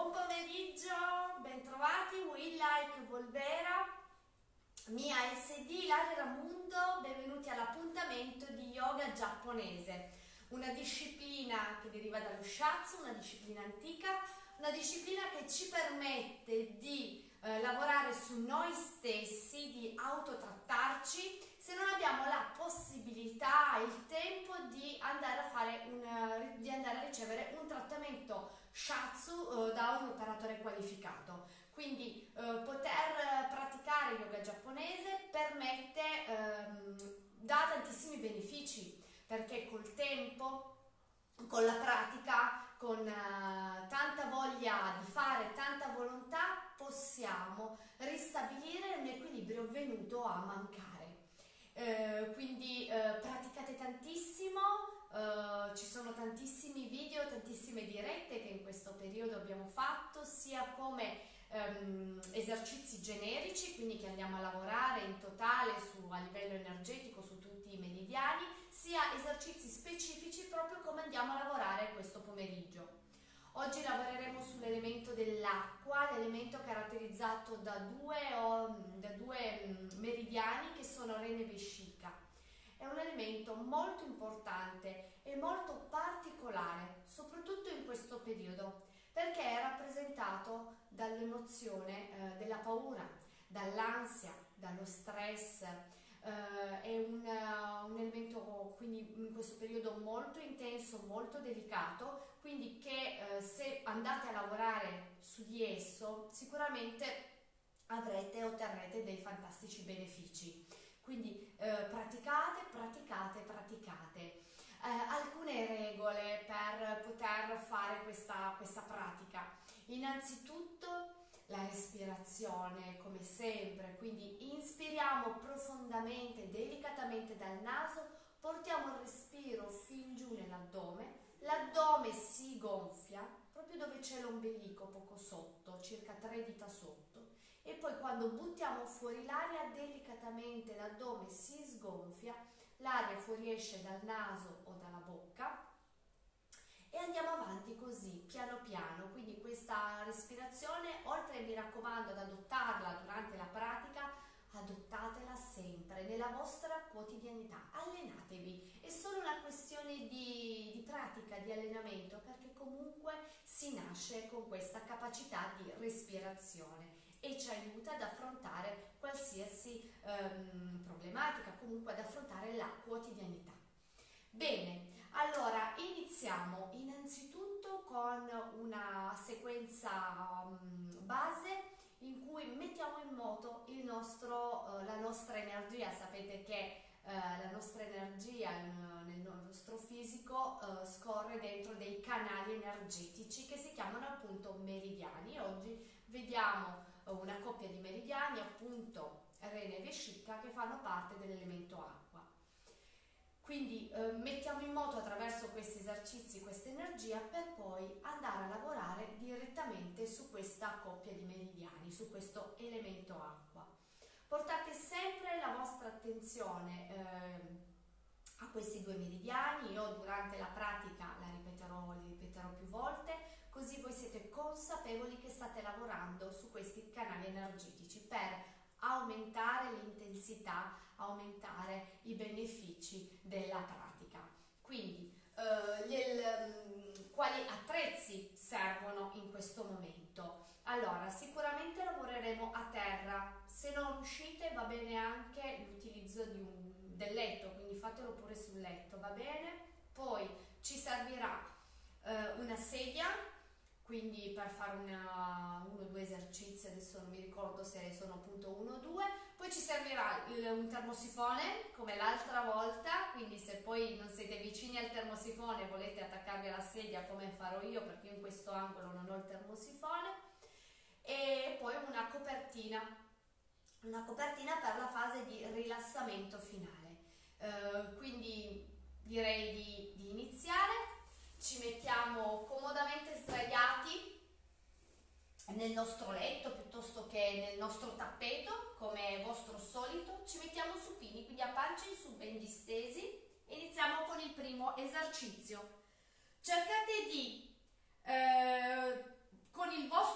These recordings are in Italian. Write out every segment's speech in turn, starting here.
Buon pomeriggio, bentrovati, We Like Volvera, Mia SD, Ilaria Ramundo, benvenuti all'appuntamento di yoga giapponese, una disciplina che deriva dallo Shiatsu, una disciplina antica, una disciplina che ci permette di lavorare su noi stessi, di autotrattarci, se non abbiamo la possibilità, il tempo di andare a ricevere un trattamento Shiatsu da un operatore qualificato. Quindi poter praticare yoga giapponese dà tantissimi benefici, perché col tempo, con la pratica, con tanta voglia di fare, tanta volontà, possiamo ristabilire un equilibrio venuto a mancare. Quindi praticate tantissimo, ci sono tantissimi video, tantissime dirette che in questo periodo abbiamo fatto, sia come esercizi generici, quindi che andiamo a lavorare in totale a livello energetico su tutti i meridiani, sia esercizi specifici proprio come andiamo a lavorare questo pomeriggio. Oggi lavoreremo sull'elemento dell'acqua, l'elemento caratterizzato da due meridiani che sono Rene e Vescika. È un elemento molto importante e molto particolare, soprattutto in questo periodo, perché è rappresentato dall'emozione della paura, dall'ansia, dallo stress. È un elemento quindi in questo periodo molto intenso, molto delicato, quindi che se andate a lavorare su di esso sicuramente otterrete dei fantastici benefici. Quindi praticate. Alcune regole per poter fare questa pratica. Innanzitutto la respirazione, come sempre, quindi inspiriamo profondamente, delicatamente dal naso, portiamo il respiro fin giù nell'addome, l'addome si gonfia, proprio dove c'è l'ombelico, poco sotto, circa 3 dita sotto, e poi quando buttiamo fuori l'aria, delicatamente l'addome si sgonfia, l'aria fuoriesce dal naso o dalla bocca, e andiamo avanti così, piano piano. Quindi questa respirazione, oltre, mi raccomando, ad adottarla durante la pratica, adottatela sempre nella vostra quotidianità, allenatevi, è solo una questione di pratica, di allenamento, perché comunque si nasce con questa capacità di respirazione e ci aiuta ad affrontare qualsiasi problematica, comunque ad affrontare la quotidianità. Bene, allora iniziamo innanzitutto con una sequenza base in cui mettiamo in moto la nostra energia. Sapete che la nostra energia nel nostro fisico scorre dentro dei canali energetici che si chiamano appunto meridiani. Oggi vediamo una coppia di meridiani, appunto Rene e Vescika, che fanno parte dell'elemento acqua. Quindi mettiamo in moto attraverso questi esercizi questa energia per poi andare a lavorare direttamente su questa coppia di meridiani, su questo elemento acqua. Portate sempre la vostra attenzione a questi due meridiani. Io durante la pratica li ripeterò più volte, così voi siete consapevoli che state lavorando su questi canali energetici per aumentare l'intensità, aumentare i benefici della pratica. Quindi quali attrezzi servono in questo momento? Allora, sicuramente lavoreremo a terra. Se non riuscite va bene anche l'utilizzo del letto, quindi fatelo pure sul letto, va bene? Poi ci servirà una sedia, quindi per fare uno o due esercizi, adesso non mi ricordo se sono appunto 1 o 2, poi ci servirà un termosifone come l'altra volta, quindi se poi non siete vicini al termosifone volete attaccarvi alla sedia come farò io, perché io in questo angolo non ho il termosifone, e poi una copertina per la fase di rilassamento finale. Quindi direi di iniziare. Ci mettiamo comodamente sdraiati nel nostro letto piuttosto che nel nostro tappeto, come è vostro solito. Ci mettiamo supini, quindi a pancia in su, ben distesi. Iniziamo con il primo esercizio. Cercate di con il vostro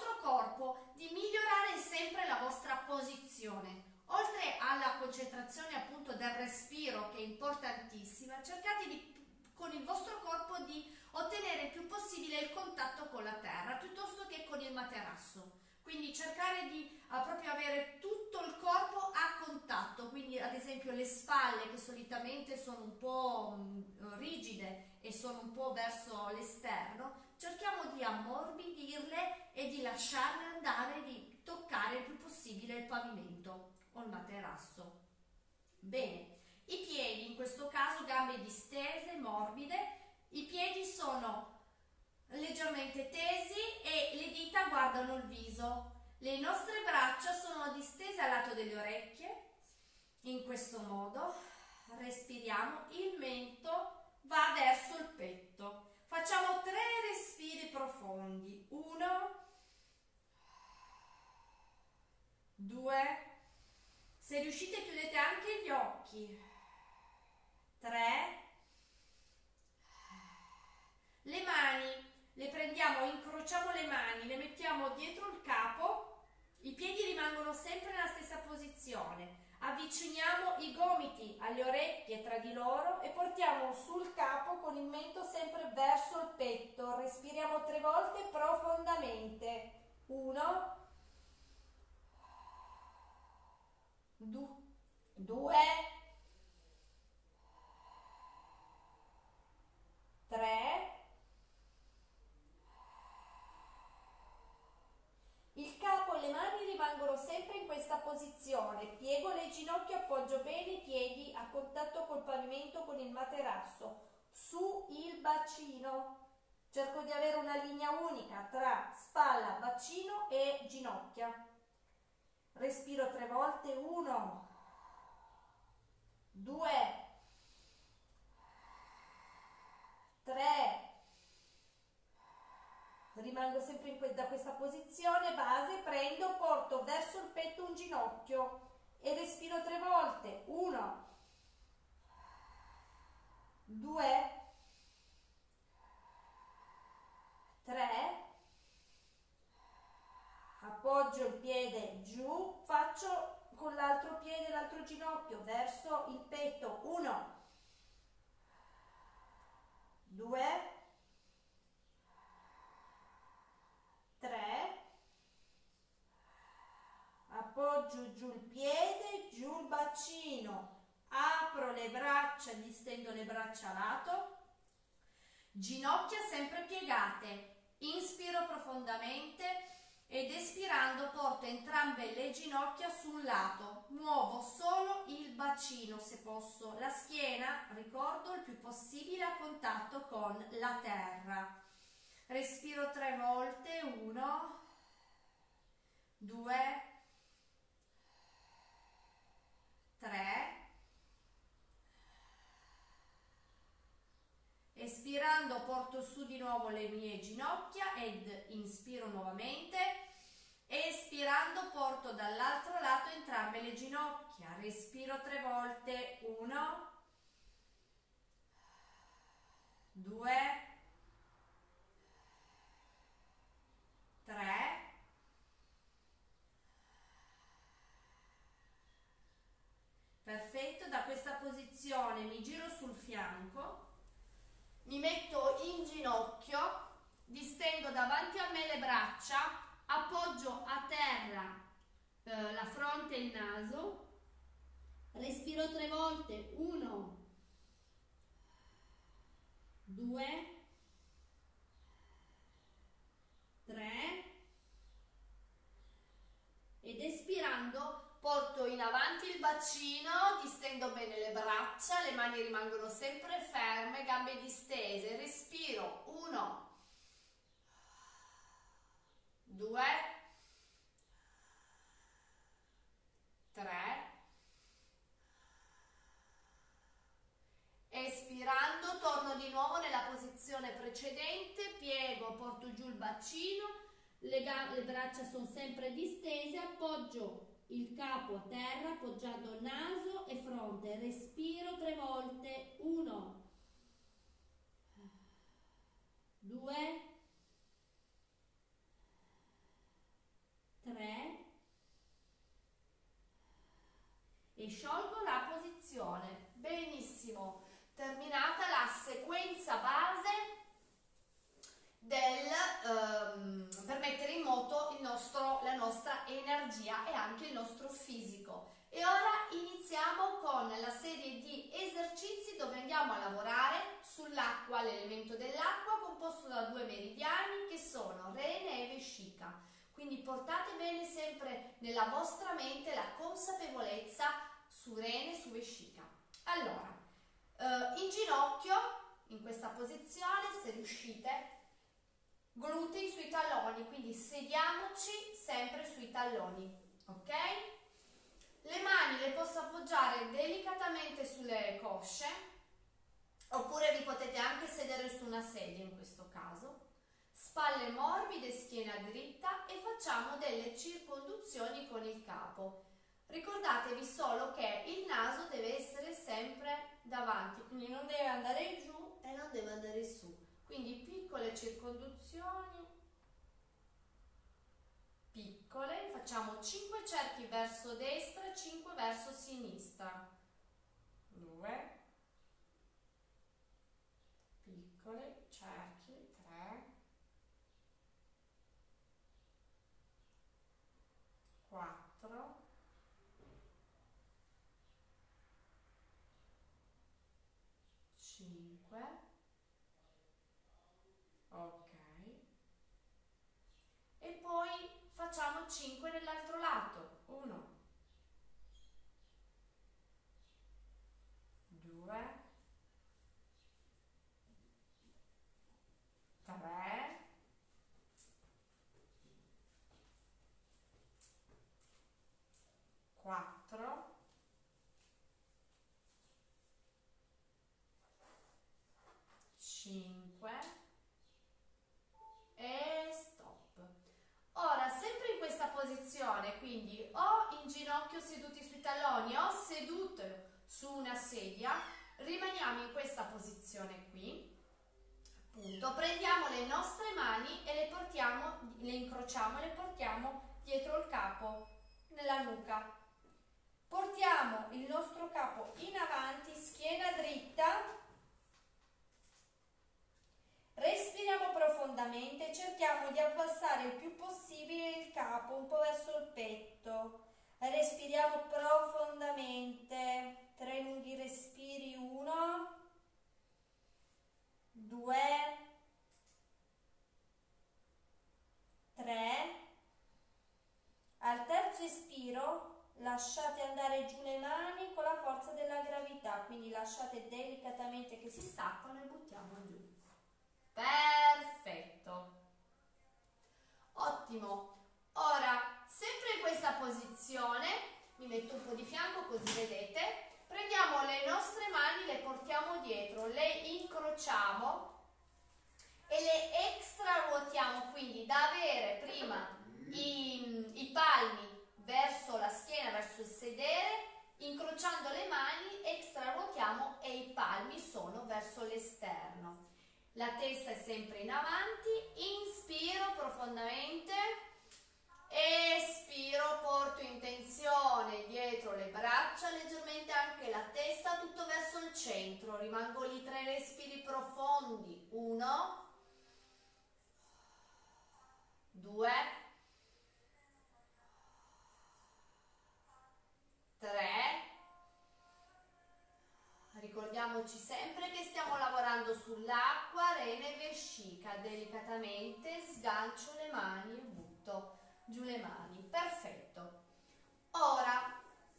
con il vostro corpo di ottenere il più possibile il contatto con la terra piuttosto che con il materasso. Quindi cercare di proprio avere tutto il corpo a contatto, quindi ad esempio le spalle che solitamente sono un po' rigide e sono un po' verso l'esterno, cerchiamo di ammorbidirle e di lasciarle andare, di toccare il più possibile il pavimento o il materasso. Bene, i piedi, in questo caso gambe distese, morbide, i piedi sono leggermente tesi e le dita guardano il viso. Le nostre braccia sono distese al lato delle orecchie, in questo modo. Respiriamo, il mento va verso il petto. Facciamo 3 respiri profondi. 1, 2, se riuscite chiudete anche gli occhi. 3, le mani le prendiamo, incrociamo le mani, le mettiamo dietro il capo, i piedi rimangono sempre nella stessa posizione. Avviciniamo i gomiti alle orecchie tra di loro e portiamo sul capo con il mento sempre verso il petto. Respiriamo 3 volte profondamente. 1, 2, 3. Il capo e le mani rimangono sempre in questa posizione. Piego le ginocchia, appoggio bene i piedi a contatto col pavimento con il materasso. Su il bacino. Cerco di avere una linea unica tra spalla, bacino e ginocchia. Respiro 3 volte. 1, 2, 3. Rimango sempre da questa posizione base, prendo, porto verso il petto un ginocchio e respiro 3 volte. 1, 2, 3. Appoggio il piede giù, faccio con l'altro piede l'altro ginocchio verso il petto. 1, 2, 3, appoggio giù il piede, giù il bacino, apro le braccia, distendo le braccia a lato, ginocchia sempre piegate, inspiro profondamente ed espirando porto entrambe le ginocchia sul lato, muovo solo il bacino se posso, la schiena, ricordo, il più possibile a contatto con la terra. Respiro 3 volte, 1, 2, 3. Espirando porto su di nuovo le mie ginocchia ed inspiro nuovamente. Espirando porto dall'altro lato entrambe le ginocchia. Respiro 3 volte, 1, 2, 3. Perfetto, da questa posizione mi giro sul fianco, mi metto in ginocchio, distendo davanti a me le braccia, appoggio a terra la fronte e il naso, respiro 3 volte, 1, 2, 3 ed espirando porto in avanti il bacino, distendo bene le braccia, le mani rimangono sempre ferme, gambe distese, respiro 1, 2, 3, espirando torno di nuovo nella posizione precedente, piego, porto giù il bacino, le braccia sono sempre distese, appoggio il capo a terra appoggiando naso e fronte, respiro 3 volte, 1, 2, 3 e sciolgo la posizione. Benissimo, terminata la sequenza questa base per mettere in moto la nostra energia e anche il nostro fisico. E ora iniziamo con la serie di esercizi dove andiamo a lavorare sull'acqua, l'elemento dell'acqua composto da 2 meridiani che sono Rene e Vescika. Quindi portate bene sempre nella vostra mente la consapevolezza su Rene e su Vescika. Allora, in ginocchio, in questa posizione, se riuscite, glutei sui talloni, quindi sediamoci sempre sui talloni, ok? Le mani le posso appoggiare delicatamente sulle cosce, oppure vi potete anche sedere su una sedia in questo caso. Spalle morbide, schiena dritta e facciamo delle circonduzioni con il capo. Ricordatevi solo che il naso deve essere sempre davanti, quindi non deve andare giù e non deve andare su. Quindi piccole circonduzioni, piccole, facciamo 5 cerchi verso destra, 5 verso sinistra. 2, piccole cerchi, 3, 4, 5, ok, e poi facciamo 5 nell'altro lato. 1, 2, 3, 4, 5 e stop. Ora, sempre in questa posizione, quindi o in ginocchio seduti sui talloni o seduto su una sedia, rimaniamo in questa posizione qui. Appunto, prendiamo le nostre mani e le incrociamo e le portiamo dietro il capo, nella nuca. Portiamo il nostro capo in avanti, schiena dritta. Respiriamo profondamente e cerchiamo di abbassare il più possibile il capo un po' verso il petto. Respiriamo profondamente. 3 lunghi respiri. 1, 2, 3. Al terzo espiro lasciate andare giù le mani con la forza della gravità, quindi lasciate delicatamente che si staccano e buttiamo giù. Perfetto, ottimo. Ora, sempre in questa posizione, mi metto un po' di fianco così vedete, prendiamo le nostre mani, le portiamo dietro, le incrociamo e le extra ruotiamo, quindi da avere prima i palmi verso la schiena, verso il sedere, incrociando le mani, extra ruotiamo e i palmi sono verso l'esterno. La testa è sempre in avanti, inspiro profondamente, espiro, porto in tensione dietro le braccia, leggermente anche la testa, tutto verso il centro, rimango lì 3 respiri profondi, 1, 2, 3, ricordiamoci sempre che stiamo lavorando sull'acqua, Rene e Vescika, delicatamente sgancio le mani e butto giù le mani, perfetto. Ora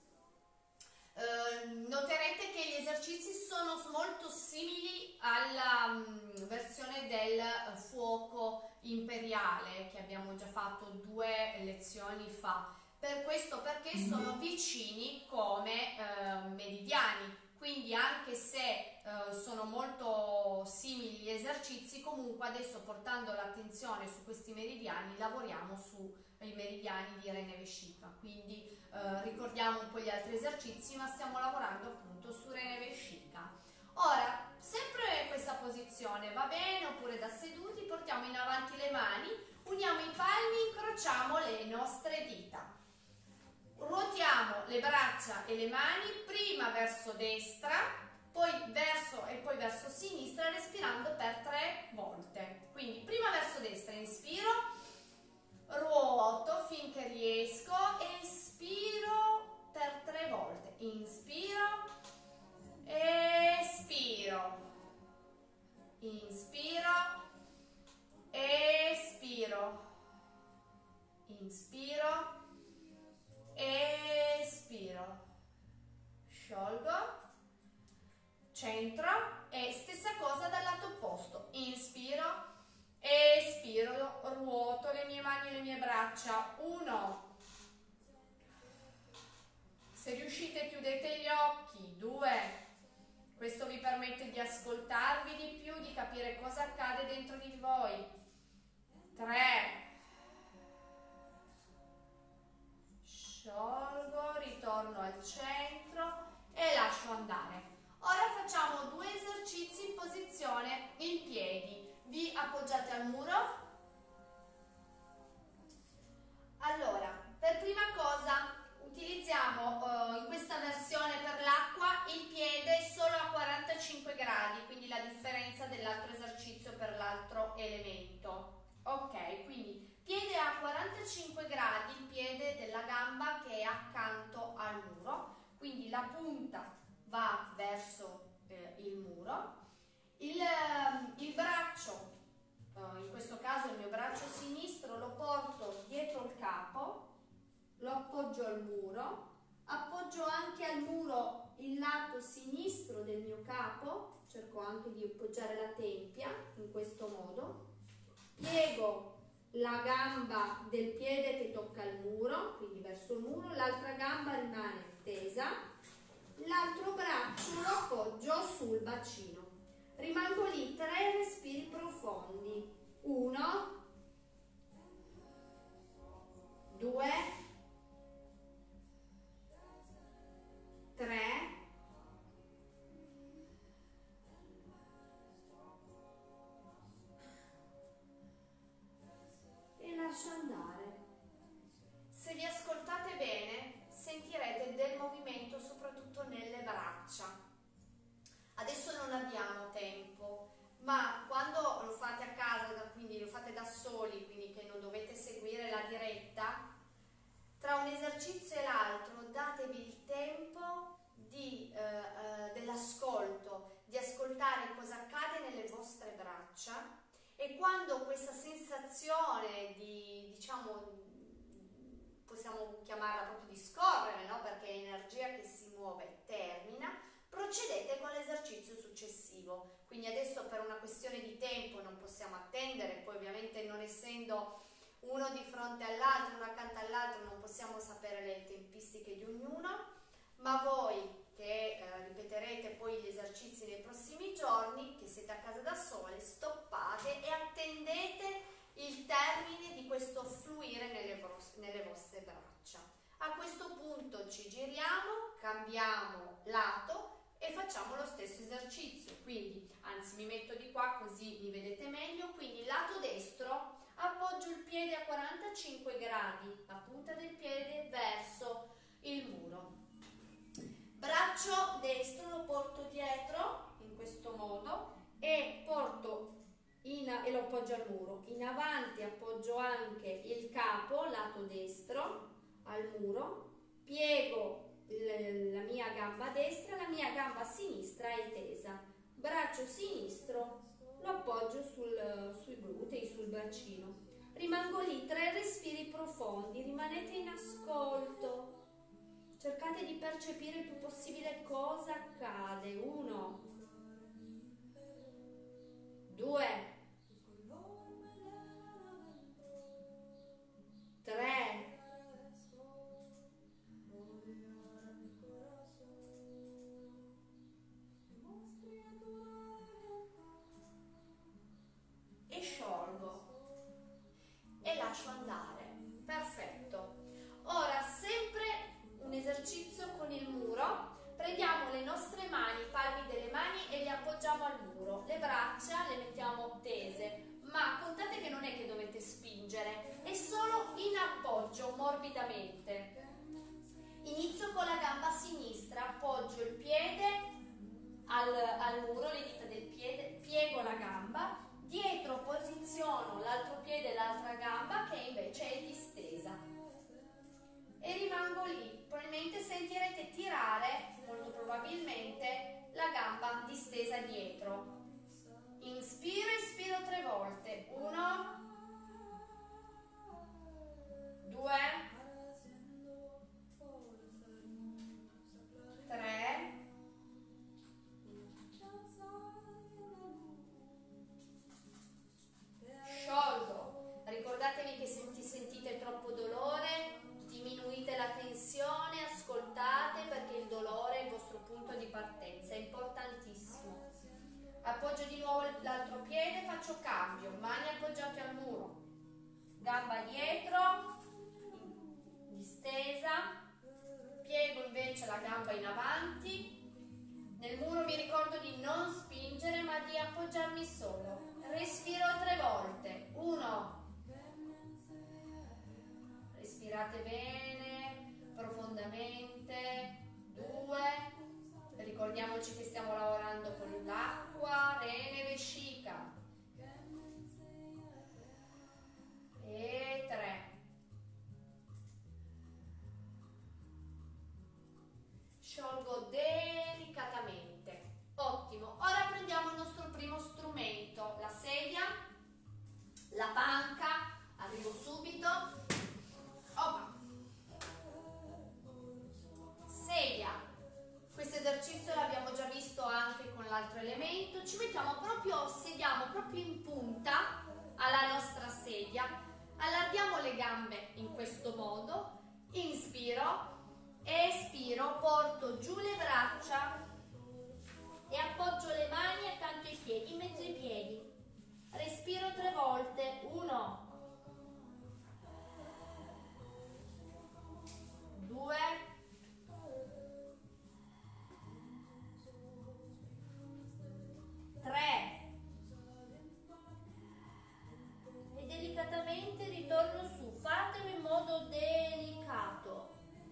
noterete che gli esercizi sono molto simili alla versione del fuoco imperiale che abbiamo già fatto 2 lezioni fa, perché sono vicini come meridiani. Quindi anche se sono molto simili gli esercizi, comunque adesso portando l'attenzione su questi meridiani lavoriamo sui meridiani di Rene Vescika. Quindi ricordiamo un po' gli altri esercizi, ma stiamo lavorando appunto su Rene Vescika. Ora, sempre in questa posizione, va bene, oppure da seduti, portiamo in avanti le mani, uniamo i palmi, incrociamo le nostre dita. Ruotiamo le braccia e le mani prima verso destra, poi verso sinistra, respirando per 3 volte. Quindi prima verso destra, inspiro, ruoto finché riesco, espiro per 3 volte, inspiro, espiro, inspiro, espiro, inspiro, espiro, sciolgo, centro e stessa cosa dal lato opposto, inspiro, espiro, ruoto le mie mani e le mie braccia, 1, se riuscite chiudete gli occhi, 2, questo vi permette di ascoltarvi di più, di capire cosa accade dentro di voi, 3, sciolgo, ritorno al centro e lascio andare. Ora facciamo 2 esercizi in posizione in piedi. Vi appoggiate al muro. Allora, per prima cosa utilizziamo in questa versione per l'acqua il piede solo a 45 gradi, quindi la differenza dell'altro esercizio per l'altro elemento. Ok, quindi piede a 45 gradi, il piede della gamba che è accanto al muro, quindi la punta va verso il muro, il braccio, in questo caso il mio braccio sinistro, lo porto dietro il capo, lo appoggio al muro, appoggio anche al muro il lato sinistro del mio capo, cerco anche di appoggiare la tempia in questo modo, piego la gamba del piede che tocca il muro, quindi verso il muro, l'altra gamba rimane tesa, l'altro braccio lo appoggio sul bacino. Rimango lì 3 respiri profondi. 1, 2, 3, e lascio andare. Se vi ascoltate bene, sentirete del movimento soprattutto nelle braccia. Adesso non abbiamo tempo, ma quando lo fate a casa, quindi lo fate da soli, quindi che non dovete seguire la diretta, tra un esercizio e l'altro datevi il tempo dell'ascolto, di ascoltare cosa accade nelle vostre braccia, e quando questa sensazione di, diciamo, possiamo chiamarla proprio di scorrere, no? Perché è energia che si muove, termina, procedete con l'esercizio successivo. Quindi adesso per una questione di tempo non possiamo attendere, poi ovviamente non essendo uno di fronte all'altro, uno accanto all'altro, non possiamo sapere le tempistiche di ognuno, ma voi che ripeterete poi gli esercizi nei prossimi giorni, che siete a casa da sole, stoppate e attendete il termine di questo fluire nelle vostre braccia. A questo punto ci giriamo, cambiamo lato e facciamo lo stesso esercizio, quindi anzi mi metto di qua così mi vedete meglio, quindi lato destro appoggio il piede a 45 gradi, la punta del piede verso il muro, braccio destro lo porto dietro in questo modo e lo appoggio al muro, in avanti appoggio anche il capo lato destro al muro, piego la mia gamba destra, la mia gamba sinistra è tesa, braccio sinistro lo appoggio sui glutei, sul bacino, rimango lì 3 respiri profondi, rimanete in ascolto, cercate di percepire il più possibile cosa accade. 1, 2, 3, 4 e sciolgo e lascio andare. Perfetto. Ora sempre un esercizio con il muro, prendiamo le nostre mani, i palmi delle mani e li appoggiamo al muro, le braccia le mettiamo tese, ma contate che non è che dovete spingere, è solo in appoggio morbidamente. Inizio con la gamba sinistra, appoggio il piede al muro, le dita del piede, piego la gamba, dietro posiziono l'altro piede e l'altra gamba che invece è distesa e rimango lì. Probabilmente sentirete tirare, molto probabilmente, la gamba distesa dietro. Inspiro, espiro 3 volte. 1, 2, 3, 4, sciolgo. Ricordatevi che se sentite troppo dolore, diminuite la tensione, ascoltate, perché il dolore è il vostro punto di partenza, è importantissimo. Appoggio di nuovo l'altro piede, faccio cambio, mani appoggiate al muro, gamba dietro, distesa, piego invece la gamba in avanti. Nel muro vi ricordo di non spingere ma di appoggiarmi solo. Respiro 3 volte. 1, respirate bene, profondamente. 2, ricordiamoci che stiamo lavorando con l'acqua, rene vescica. E 3. Sciolgo delicatamente. Ottimo. Ora prendiamo il nostro primo strumento, la sedia, la panca. Arrivo subito. Opa. Sedia. Questo esercizio l'abbiamo già visto anche con l'altro elemento. Ci mettiamo proprio, sediamo proprio in punta alla nostra sedia. Allarghiamo le gambe in questo modo. Inspiro. Espiro, porto giù le braccia e appoggio le mani accanto ai piedi, in mezzo ai piedi. Respiro 3 volte. 1, 2, 3. E delicatamente ritorno su. Fatelo in modo delicato.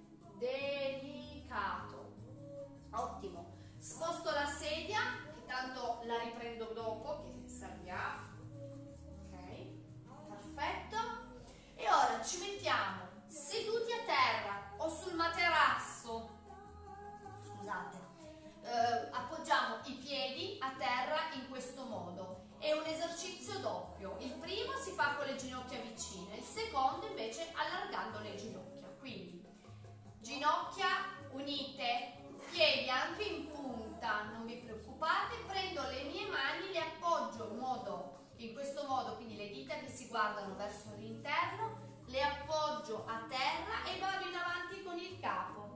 Delicato. Ottimo. Sposto la sedia, che tanto la riprendo dopo, che servirà. Ok, perfetto. E ora ci mettiamo seduti a terra o sul materasso. Scusate. Appoggiamo i piedi a terra in questo modo. È un esercizio doppio. Il primo si fa con le ginocchia vicine, il secondo invece allargando le ginocchia. Quindi ginocchia unite, piedi anche in punta, non vi preoccupate. Prendo le mie mani, le appoggio in questo modo, quindi le dita che si guardano verso l'interno, le appoggio a terra e vado in avanti con il capo.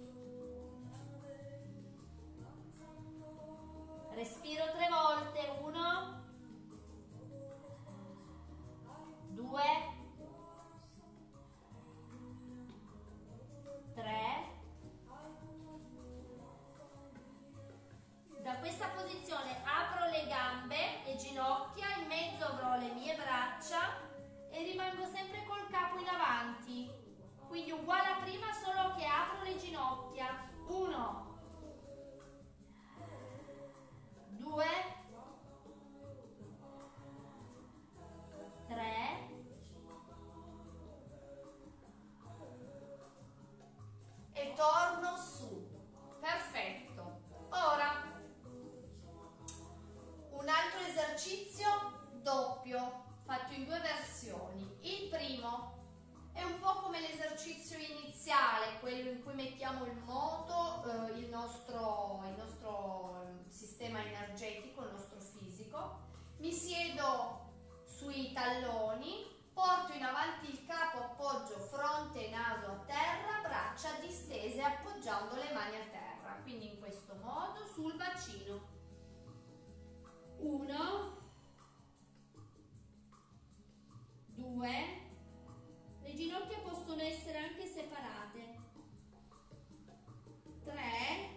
Respiro 3 volte. 1, 2, 3. Da questa posizione apro le gambe e ginocchia, in mezzo avrò le mie braccia e rimango sempre col capo in avanti. Quindi uguale a prima, solo che apro le ginocchia. 1, 2, 3, e torno su. Perfetto. Ora un altro esercizio doppio fatto in 2 versioni. Il primo è un po' come l'esercizio iniziale, quello in cui mettiamo il moto, il nostro sistema energetico, il nostro fisico. Mi siedo sui talloni, porto in avanti il capo, appoggio fronte e naso a terra, braccia distese appoggiando le mani a terra, quindi in questo modo sul bacino. 1, 2, le ginocchia possono essere anche separate. 3,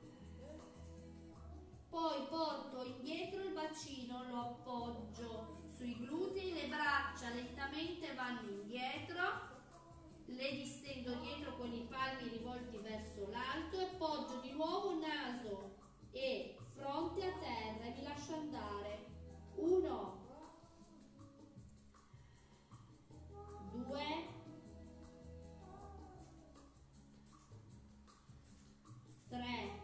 poi porto indietro il bacino, lo appoggio sui glutei, le braccia lentamente vanno indietro, le distendo dietro con i palmi rivolti verso l'alto e appoggio di nuovo naso e fronte a terra e mi lascio andare. 1, 2, 3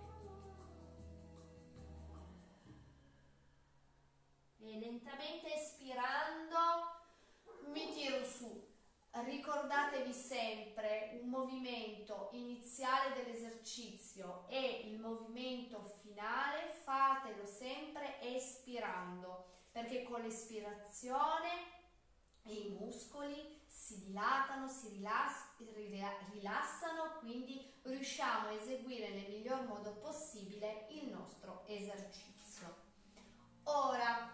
e lentamente espirando mi tiro su. Ricordatevi sempre un movimento iniziale dell'esercizio e il movimento finale fatelo sempre espirando, perché con l'espirazione i muscoli si dilatano, si rilassano, quindi riusciamo a eseguire nel miglior modo possibile il nostro esercizio. Ora,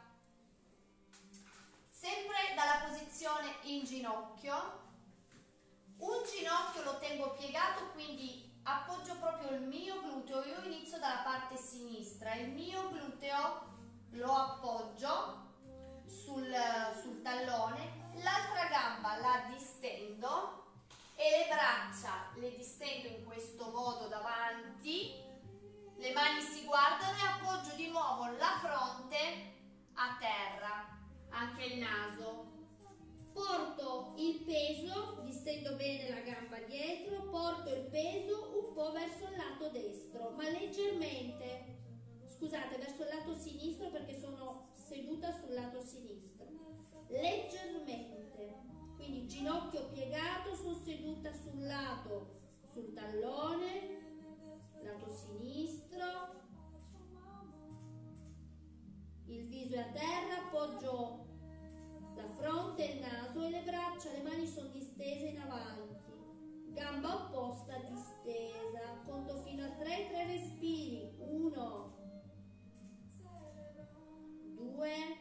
sempre dalla posizione in ginocchio, un ginocchio lo tengo piegato, quindi appoggio proprio il mio gluteo. Io inizio dalla parte sinistra, il mio gluteo lo appoggio sul tallone, l'altra gamba la distendo e le braccia le distendo in questo modo davanti, le mani si guardano e appoggio di nuovo la fronte a terra, anche il naso. Porto il peso, distendo bene la gamba dietro, porto il peso un po' verso il lato destro, ma leggermente, scusate, verso il lato sinistro perché sono seduta sul lato sinistro, leggermente, quindi ginocchio piegato, sono seduta sul tallone, lato sinistro, il viso è a terra, appoggio la fronte e il naso e le braccia, le mani sono distese in avanti, gamba opposta distesa, conto fino a 3, 3 respiri, 1, 2,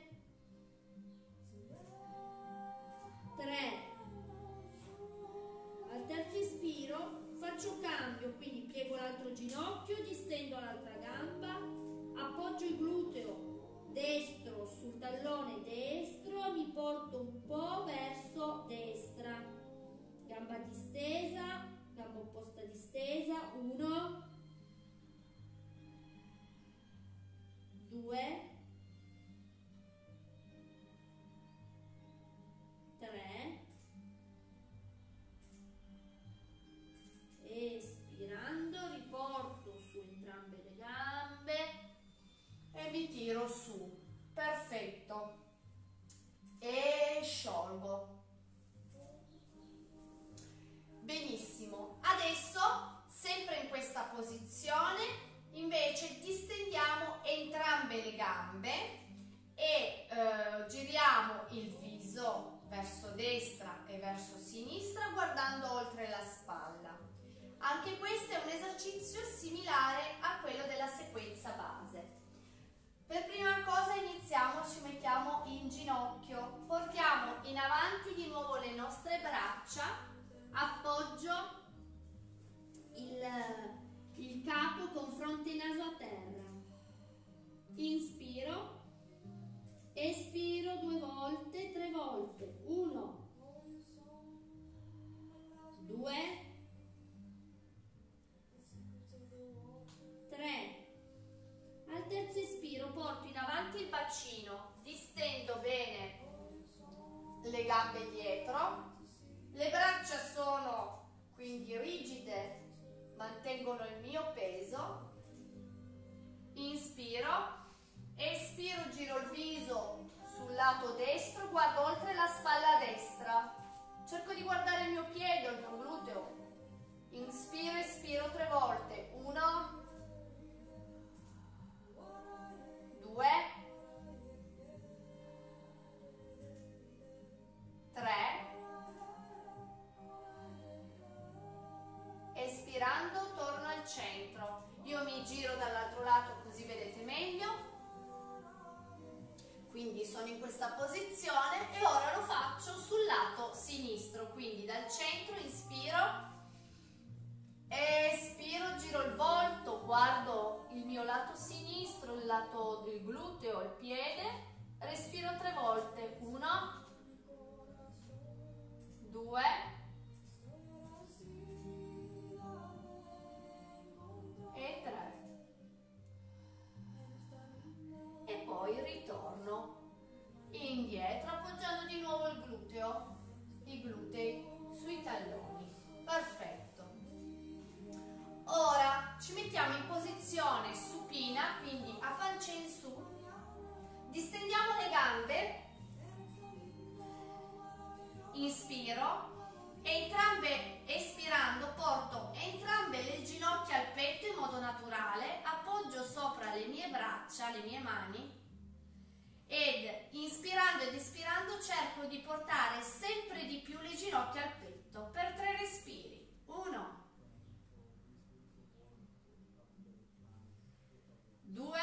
3. Al terzo ispiro faccio cambio, quindi piego l'altro ginocchio, distendo l'altra gamba, appoggio il gluteo destro sul tallone destro, mi porto un po' verso destra, gamba distesa, gamba opposta distesa, 1, 2, 3, espirando riporto su entrambe le gambe e mi tiro su, perfetto, e sciolgo. Benissimo, adesso sempre in questa posizione invece distendiamo entrambe le gambe e giriamo il viso verso destra e verso sinistra guardando oltre la spalla. Anche questo è un esercizio similare a quello della sequenza base. Per prima cosa iniziamo, ci mettiamo in ginocchio, portiamo in avanti di nuovo le nostre braccia, appoggio il capo con fronte e naso a terra, inspiro, espiro 2 volte, 3 volte, 1, 2, 3. Al terzo espiro porto in avanti il bacino, distendo bene le gambe dietro, le braccia sono quindi rigide, mantengono il mio peso, inspiro, espiro, giro il viso sul lato destro, guardo oltre la spalla destra, cerco di guardare il mio piede o il mio gluteo, inspiro, espiro 3 volte, 1, 2, 3, espirando torno al centro, io mi giro dall'altro lato così vedete meglio, quindi sono in questa posizione e ora lo faccio sul lato sinistro, quindi dal centro inspiro, espiro, giro il volto, guardo il mio lato sinistro, il lato del gluteo, il piede, respiro 3 volte, 1, 2, 3. meglio i glutei sui talloni. Perfetto. Ora ci mettiamo in posizione supina, quindi a pancia in su. Distendiamo le gambe. Inspiro. Espirando porto entrambe le ginocchia al petto in modo naturale, appoggio sopra le mie braccia, le mie mani ed inspirando ed espirando cerco di portare sempre di più le ginocchia al petto per 3 respiri. 1, 2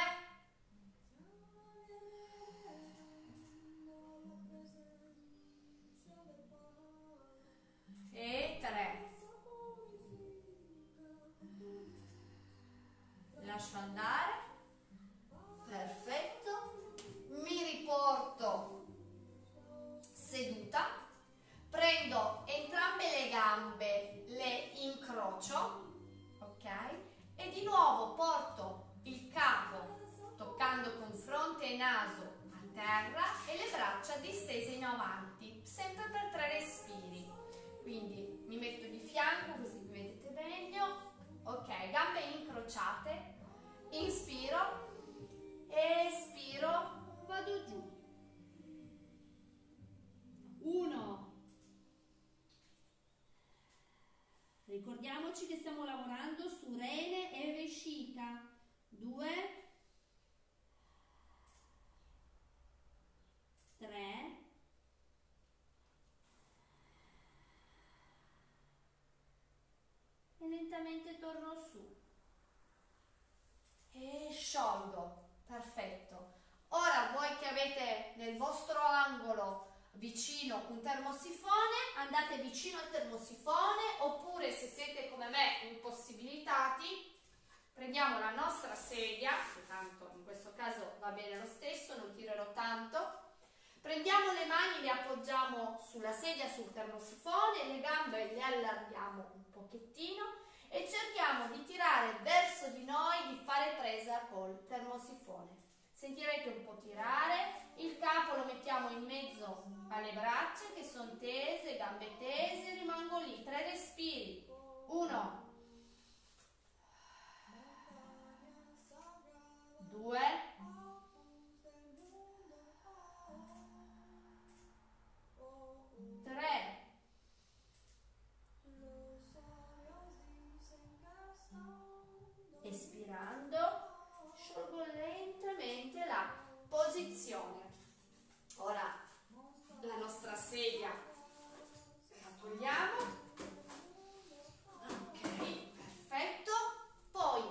e 3. Lascio andare. Perfetto. Mi riporto seduta. Prendo entrambe le gambe, le incrocio, ok? E di nuovo porto il capo toccando con fronte e naso a terra e le braccia distese in avanti, sempre per 3 respiri. Quindi mi metto di fianco così mi vedete meglio. Ok, gambe incrociate. Inspiro, espiro, vado giù. 1. Ricordiamoci che stiamo lavorando su rene e vescica. 2, 3, e lentamente torno su e sciolgo. Perfetto. Ora voi che avete nel vostro angolo vicino un termosifone, andate vicino al termosifone, oppure se siete come me impossibilitati, prendiamo la nostra sedia, che tanto in questo caso va bene lo stesso, non tirerò tanto. Prendiamo le mani, le appoggiamo sulla sedia, sul termosifone, le gambe le allarghiamo un pochettino e cerchiamo di tirare verso di noi, di fare presa col termosifone. Sentirete un po' tirare, il capo lo mettiamo in mezzo alle braccia che sono tese, gambe tese, rimango lì, 3 respiri. 1, 2, 3. Espirando, sciolgo lentamente la posizione. Ora la nostra sedia la togliamo. Ok, perfetto. Poi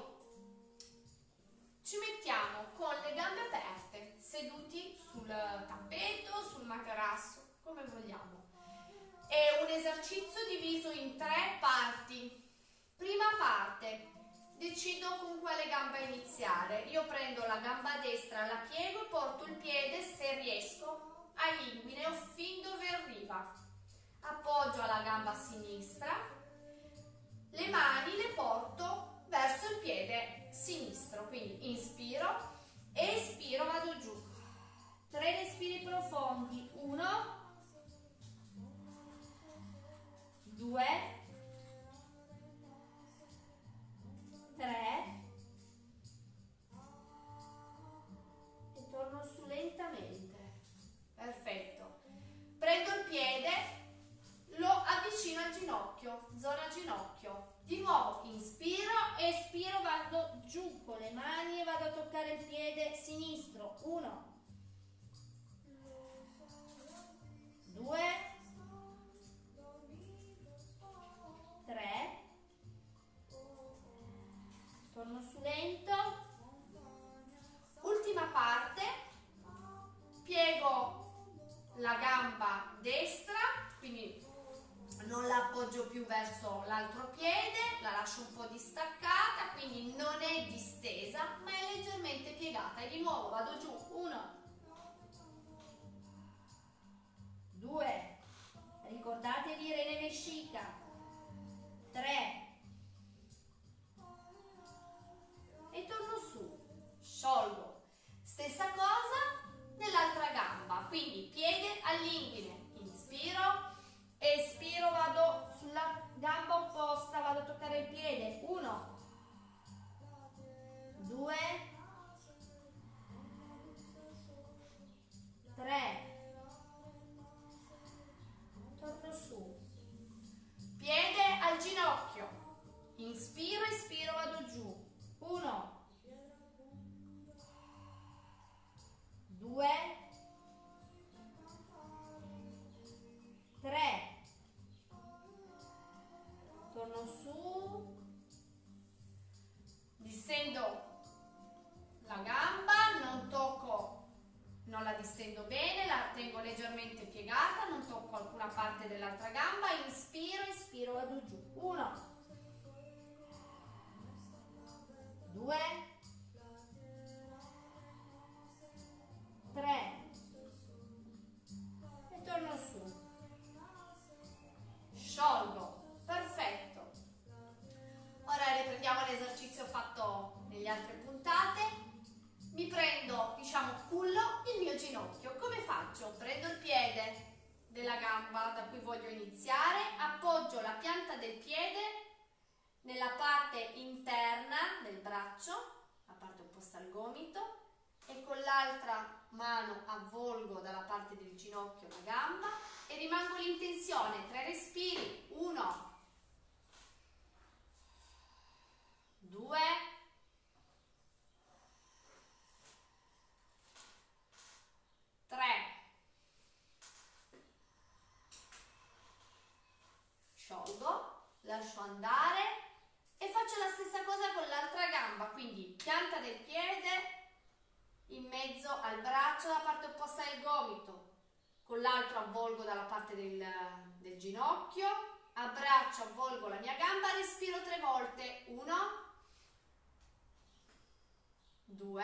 ci mettiamo con le gambe aperte, seduti sul tappeto, sul materasso, come vogliamo. È un esercizio diviso in 3 parti. Prima parte. Decido con quale gamba iniziare. Io prendo la gamba destra, la piego e porto il piede, se riesco, all'inguine o fin dove arriva. Appoggio alla gamba sinistra, le mani le porto verso il piede sinistro. Quindi inspiro, espiro, vado giù. 3 respiri profondi. 1, 2, 3 e torno su lentamente. Perfetto. Prendo il piede, lo avvicino al ginocchio, zona ginocchio. Di nuovo inspiro, espiro, vado giù con le mani e vado a toccare il piede sinistro. 1, 2, 3. Torno su lento. Ultima parte. Piego la gamba destra, quindi non la appoggio più verso l'altro piede, la lascio un po' distaccata, quindi non è distesa, ma è leggermente piegata. E di nuovo vado giù. 1, 2, ricordatevi rene vescica. 3, e torno su, sciolgo. Stessa cosa nell'altra gamba, quindi piede all'inguine, inspiro, torno su, distendo la gamba, non tocco, non la distendo bene, la tengo leggermente piegata, non tocco alcuna parte dell'altra gamba, inspiro, inspiro, vado giù, 1, 2, 3 e torno su, sciolgo, perfetto. Ora riprendiamo l'esercizio fatto nelle altre puntate. Mi prendo, diciamo, cullo il mio ginocchio. Come faccio? Prendo il piede della gamba da cui voglio iniziare, appoggio la pianta del piede nella parte interna del braccio, la parte opposta al gomito, e con l'altra mano avvolgo dalla parte del ginocchio la gamba e rimango lì in tensione. 3 respiri, 1, 2, 3, sciolgo, lascio andare e faccio la stessa cosa con l'altra gamba, quindi pianta del piede in mezzo al braccio, la parte opposta del gomito, con l'altro avvolgo dalla parte del ginocchio, abbraccio, avvolgo la mia gamba, respiro 3 volte, 1, 2,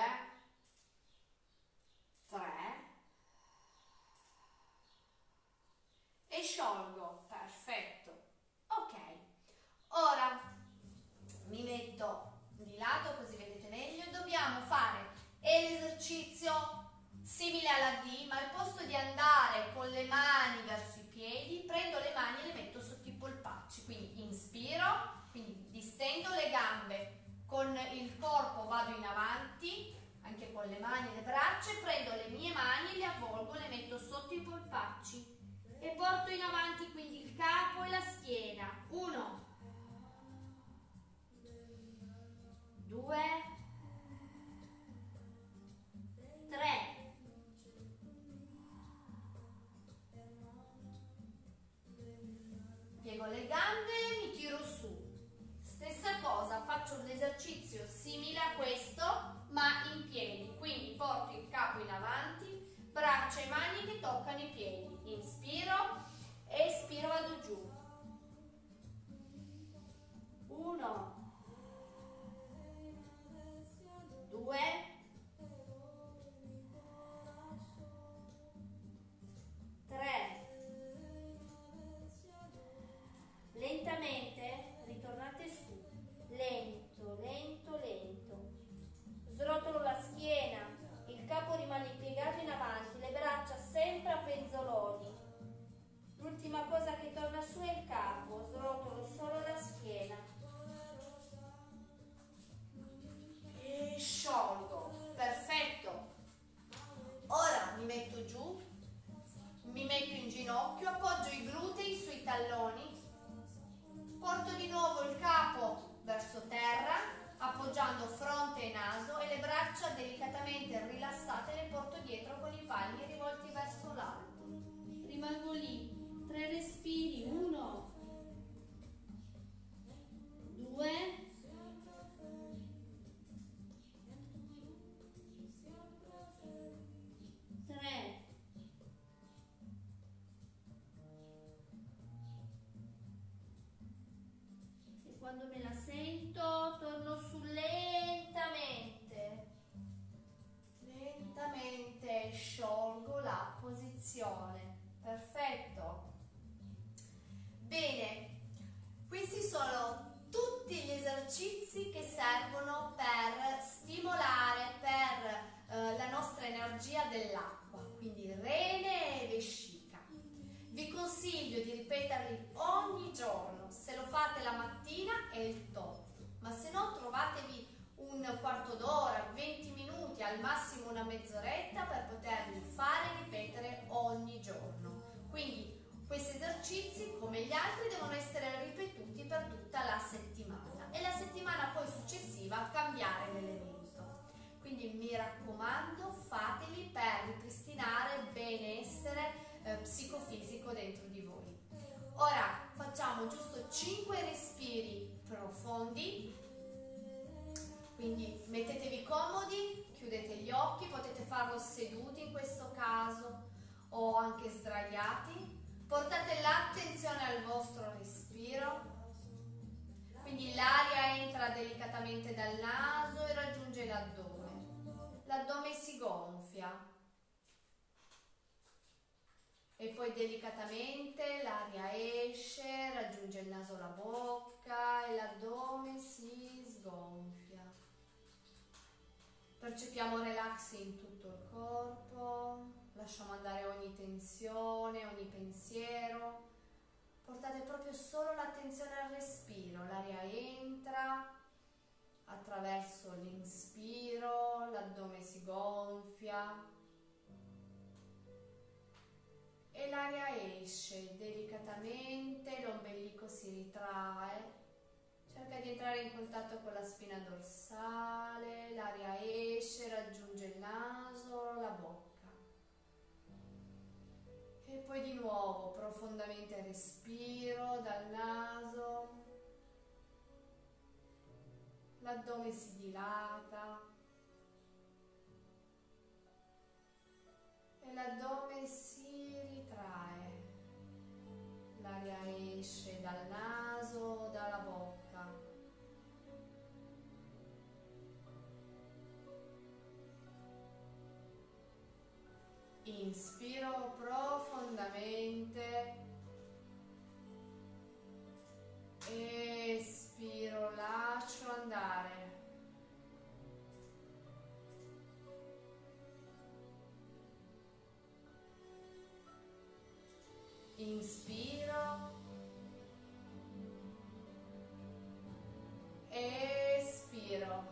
3 e sciolgo, perfetto. Ok, ora mi metto di lato così vedete meglio. Dobbiamo fare l'esercizio simile alla D, ma al posto di andare con le mani verso i piedi, prendo le mani e le metto sotto i polpacci, quindi inspiro, quindi distendo le gambe, con il corpo vado in avanti, anche con le mani e le braccia, e prendo le mie mani, le avvolgo, le metto sotto i polpacci e porto in avanti quindi il capo e la schiena. 1, 2, 3, 'Piego le gambe, mi tiro su. Stessa cosa, faccio un esercizio simile a questo, ma in piedi. Quindi porto il capo in avanti, braccia e mani che toccano i piedi. Inspiro, espiro, vado giù. 1, 2, 3. Lentamente ritornate su, lento, lento, lento. Srotolo la schiena, il capo rimane piegato in avanti, le braccia sempre a penzoloni. L'ultima cosa che torna su è il capo, srotolo solo la schiena. E sciolgo, perfetto. Ora mi metto giù, mi metto in ginocchio, appoggio i glutei sui talloni. Porto di nuovo il capo verso terra, appoggiando fronte e naso, e le braccia delicatamente rilassate le porto dietro con i palmi rivolti verso l'alto. Rimango lì, 3 respiri, 1, 2, 3. Quando me la sento, torno su lentamente. Lentamente sciolgo la posizione. Perfetto. Bene, questi sono tutti gli esercizi che servono per stimolare la nostra energia dell'acqua, quindi rene e vescica. Vi consiglio di ripeterli ogni giorno. Se lo fate la mattina è il top, ma se no trovatevi un quarto d'ora, 20 minuti, al massimo una mezz'oretta per poterli fare e ripetere ogni giorno. Quindi questi esercizi, come gli altri, devono essere ripetuti per tutta la settimana e la settimana poi successiva cambiare l'elemento. Quindi mi raccomando, fateli per ripristinare il benessere psicofisico dentro di voi. Ora facciamo giusto adesso 5 respiri profondi, quindi mettetevi comodi, chiudete gli occhi, potete farlo seduti in questo caso o anche sdraiati. Portate l'attenzione al vostro respiro, quindi l'aria entra delicatamente dal naso e raggiunge l'addome. L'addome si gonfia e poi delicatamente l'aria esce, raggiunge il naso, la bocca e l'addome si sgonfia. Percepiamo relax in tutto il corpo, lasciamo andare ogni tensione, ogni pensiero. Portate proprio solo l'attenzione al respiro, l'aria entra attraverso l'inspiro, l'addome si gonfia e l'aria esce delicatamente, l'ombelico si ritrae. Cerca di entrare in contatto con la spina dorsale, l'aria esce, raggiunge il naso, la bocca. E poi di nuovo profondamente respiro dal naso, l'addome si dilata e l'addome si ritrae. L'aria esce dal naso, dalla bocca. Inspiro profondamente, espiro, lascio andare. Inspiro, espiro.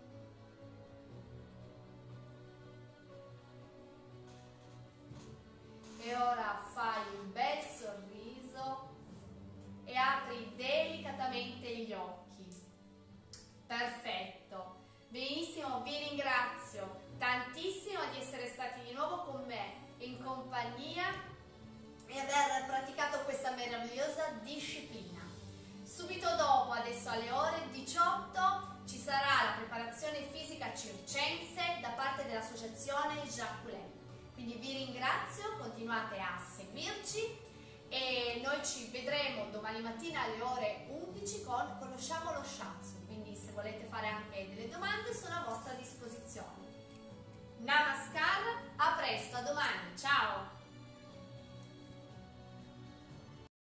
E ora fai un bel sorriso e apri delicatamente gli occhi. Perfetto. Benissimo, vi ringrazio tantissimo di essere stati di nuovo con me in compagnia e aver praticato questa meravigliosa disciplina. Subito dopo, adesso alle ore 18, ci sarà la preparazione fisica circense da parte dell'associazione Jacques Coulet. Quindi vi ringrazio, continuate a seguirci e noi ci vedremo domani mattina alle ore 11 con Conosciamo lo Shiatsu. Quindi se volete fare anche delle domande sono a vostra disposizione. Namaskar, a presto, a domani, ciao!